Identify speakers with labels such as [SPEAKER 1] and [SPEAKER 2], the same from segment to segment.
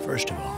[SPEAKER 1] First of all,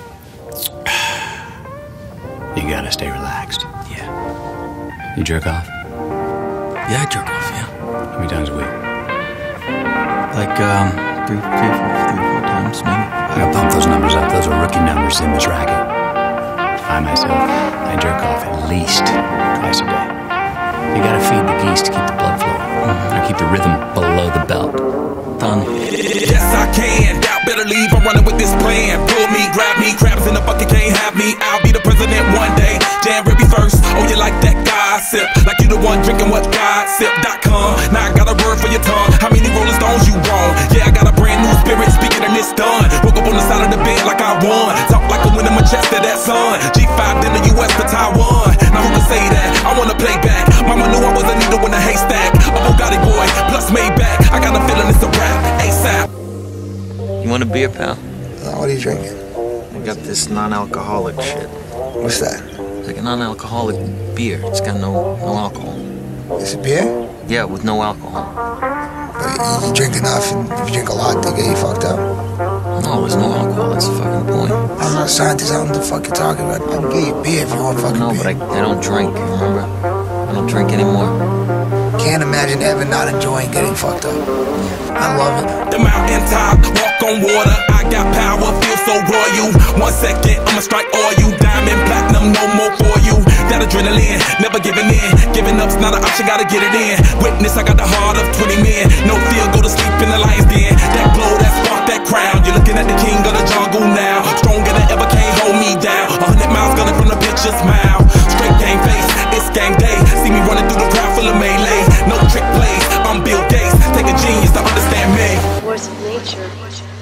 [SPEAKER 1] you gotta stay relaxed.
[SPEAKER 2] Yeah.
[SPEAKER 1] You jerk off?
[SPEAKER 2] Yeah, I jerk off, yeah.
[SPEAKER 1] How many times a week?
[SPEAKER 2] Like, three, four times, maybe.
[SPEAKER 1] I gotta pump those numbers up. Those are rookie numbers in this racket. I myself, I jerk off at least twice a day. You gotta feed the geese to keep the blood flowing. Or keep the rhythm below the belt.
[SPEAKER 2] Done.
[SPEAKER 3] Yes, I can. Doubt better leave. I'm running with this plan. Pull me, grab me. Crabs in the bucket can't have me. I'll be the president one day. January 1st. Oh, you like that gossip? Like you the one drinking what gossip.com. Now I got a word for your tongue. How many Rolling Stones you wrong? Yeah, I got a brand new spirit speaking and it's done. Woke up on the side of the bed like I won. Talk like a win in Manchester, that son. G5 then the US to Taiwan. Now who can say that? I wanna play back. Mama knew I was a needle in a haystack. A Bugatti boy, plus Maybach. I got a feeling it's a rap. ASAP.
[SPEAKER 2] You want a beer, pal?
[SPEAKER 4] What are you drinking?
[SPEAKER 2] I got this non-alcoholic shit.
[SPEAKER 4] What's that?
[SPEAKER 2] It's like a non-alcoholic beer. It's got no alcohol.
[SPEAKER 4] It's a beer?
[SPEAKER 2] Yeah, with no alcohol.
[SPEAKER 4] But you drink enough, and if you drink a lot, they get you fucked up.
[SPEAKER 2] No, there's no alcohol. That's the fucking point.
[SPEAKER 4] I'm not a scientist. I don't know what the fuck you're talking about. I can get you beer if you want fucking
[SPEAKER 2] No,
[SPEAKER 4] beer.
[SPEAKER 2] but I don't drink, remember? I don't drink anymore.
[SPEAKER 4] Can't imagine ever not enjoying getting fucked up. I love it.
[SPEAKER 3] The mountain top, walk on water. I got power, feel so royal. 1 second, I'ma strike all you. Diamond, platinum, no more for you. That adrenaline, never giving in. Giving up's not an option, gotta get it in. Witness, I got the heart of 20 men. No fear, go to sleep in the lion's den. That glow, that spark, that crown. You're looking at the king of the jungle now. Stronger than ever, can't hold me down. 100 miles gunning from the picture smile. Straight game face, it's game day. See me running through the crowd full of melee. No trick plays, I'm Bill Gates. Take a genius to understand me.
[SPEAKER 5] Force of nature.